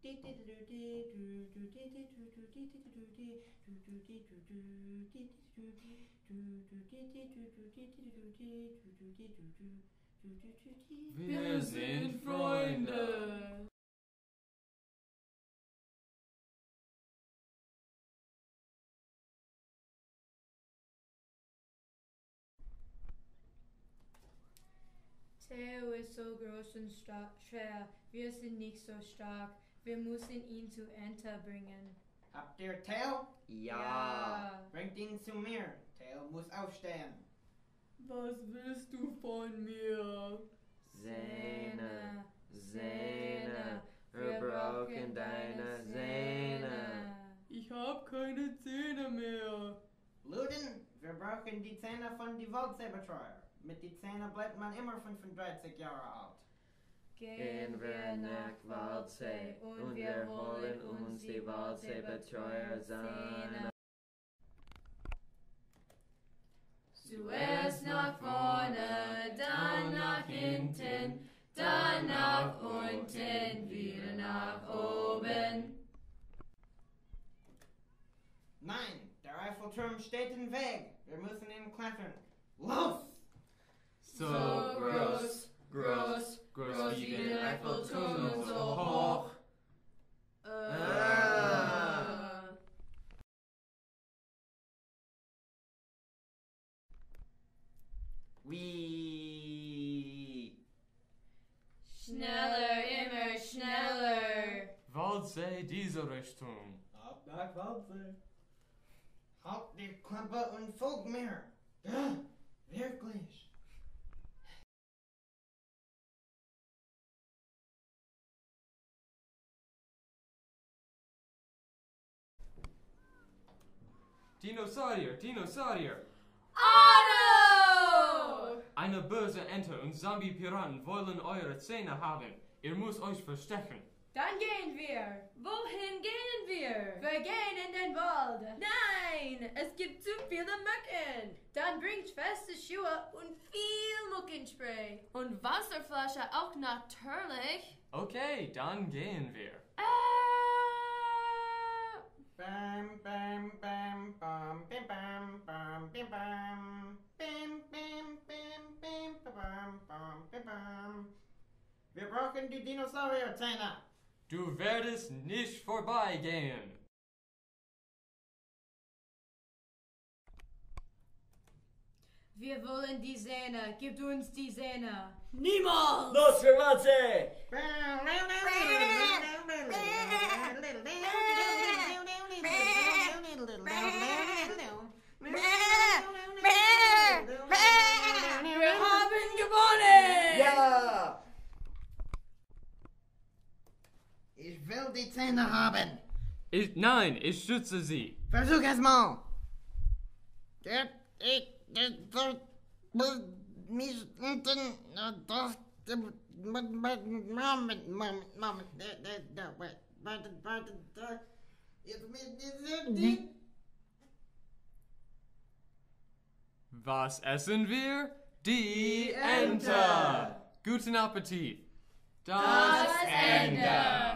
Wir sind Freunde. Theo ist so groß und schwer, wir sind nicht so stark. Wir müssen ihn zu Enter bringen. Habt ihr Theo? Ja. Bringt ihn zu mir. Theo muss aufstehen. Was willst du von mir? Zähne, Zähne, wir brauchen deine Zähne. Ich hab keine Zähne mehr. Luden, wir brauchen die Zähne von die Waldsee-Betreuer. Mit die Zähne bleibt man immer 35 Jahre alt. Gehen wir nach Waldsee und wir holen uns die Waldsee-Betreuer Zähne. Zuerst nach vorne, dann nach hinten, dann nach unten, wieder nach oben. Nein, der Eiffelturm steht im Weg. Wir müssen ihn klettern. Los! So groß, groß, groß wie der Eiffelturm und so hoch. Wie? Schneller, immer schneller. Waldsee, diese Richtung. Ab nach Waldsee. Halt die Klappe und folg mir. Ja, wirklich. Dinosaurier, Dinosaurier. Otto! Eine böse Ente und Zombie-Piraten wollen eure Zähne haben. Ihr müsst euch verstecken. Dann gehen wir. Wohin gehen wir? Wir gehen in den Wald. Nein, es gibt zu viele Mücken. Dann bringt feste Schuhe und viel Muckenspray. Und Wasserflasche auch natürlich. Okay, dann gehen wir. Bam, bam, bam, bam, bim, bam, bam, bim, bam. Bim, bim, bim, bim, bam, bam, bim, bam. Wir brauchen die Dinosaurierzähne. Du werdest nicht vorbeigehen. Wir wollen die Zähne. Gib uns die Zähne. Niemals! Los für Waldsee! Wir haben gewonnen! Ja! Ich will die Zähne haben. Nein, ich schütze sie. Versuch es mal. Was essen wir? Die Ente. Guten Appetit. Das Ende.